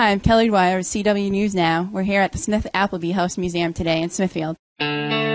Hi, I'm Kelly Dwyer with CW News Now. We're here at the Smith Appleby House Museum today in Smithfield.